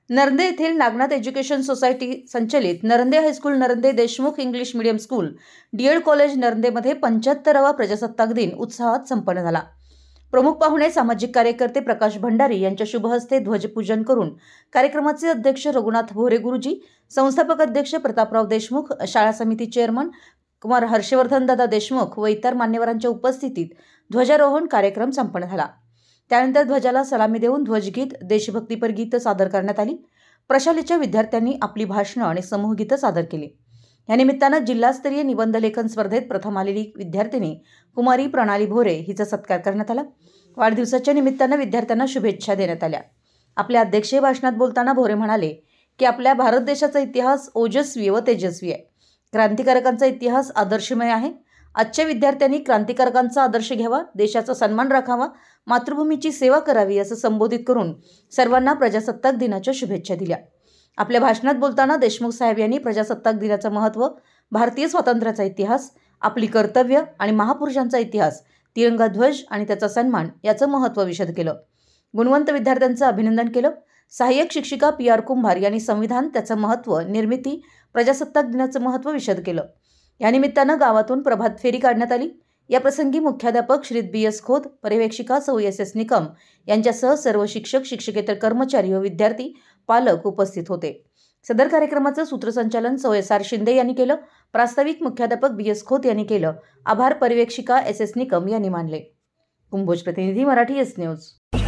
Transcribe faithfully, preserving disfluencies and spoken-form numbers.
नरंदे येथील Nagnath education society संचलित Narande high school, Narande Deshmukh English medium school, DEd college नरंदेमध्ये पंच्याहत्तरावा प्रजासत्ताक दिन उत्साहात संपन्न झाला। प्रमुख पाहुणे सामाजिक कार्यकर्ते प्रकाश भंडारी यांच्या शुभ हस्ते ध्वजपूजन करून कार्यक्रमाचे अध्यक्ष रघुनाथ भोरे गुरुजी, संस्थापक अध्यक्ष प्रतापराव देशमुख, शाळा समिती चेअरमन कुमार हर्षवर्धन दादा देशमुख व इतर मान्यवरांच्या उपस्थितीत ध्वजारोहण कार्यक्रम संपन्न झाला। त्यानंतर ध्वजाला सलामी देऊन ध्वजगीत, देशभक्तीपर गीत सादर करण्यात आली। प्रशालेच्या विद्यार्थ्यांनी आपली भाषणे आणि समूहगीत सादर केली। या निमित्ताने जिल्हास्तरीय निबंध लेखन स्पर्धेत प्रथम आलेली विद्यार्थिनी कुमारी प्रणाली भोरे हिचा सत्कार करण्यात आला। वाढदिवसाच्या निमित्ताने विद्यार्थ्यांना शुभेच्छा देण्यात आल्या। आपल्या अध्यक्षीय भाषणात बोलताना भोरे म्हणाले की आपल्या भारत देशाचा इतिहास ओजस्वी व तेजस्वी आहे। क्रांतिकारकांचा इतिहास आदर्शमय आहे। आजच्या विद्यार्थ्यांनी क्रांतिकारकांचा आदर्श घ्यावा, देशाचा सन्मान राखावा, मातृभूमीची सेवा करावी असं संबोधित करून सर्वांना प्रजासत्ताक दिनाच्या शुभेच्छा दिल्या। आपल्या भाषणात बोलताना देशमुख साहेब यांनी प्रजासत्ताक दिनाचं महत्त्व, भारतीय स्वातंत्र्याचा इतिहास, आपली कर्तव्य आणि महापुरुषांचा इतिहास, तिरंगा ध्वज आणि त्याचा सन्मान याचं महत्त्व विशद केलं। गुणवंत विद्यार्थ्यांचं अभिनंदन केलं। सहाय्यक शिक्षिका पी आर कुंभार यांनी संविधान, त्याचं महत्त्व, निर्मिती, प्रजासत्ताक दिनाचं महत्त्व विशद केलं। या निमित्तानं गावातून प्रभात फेरी काढण्यात आली। या प्रसंगी मुख्याध्यापक श्री बी एस खोत, पर्यवेक्षिका सौ एस एस निकम यांच्यासह सर्व शिक्षक, शिक्षकेतर कर्मचारी व विद्यार्थी, पालक उपस्थित होते। सदर कार्यक्रमाचं सूत्रसंचालन सौ एस आर शिंदे यांनी केलं। प्रास्ताविक मुख्याध्यापक बी एस खोत यांनी केलं। आभार पर्यवेक्षिका एस एस निकम यांनी मानले। कुंभोज प्रतिनिधी, मराठी एस न्यूज।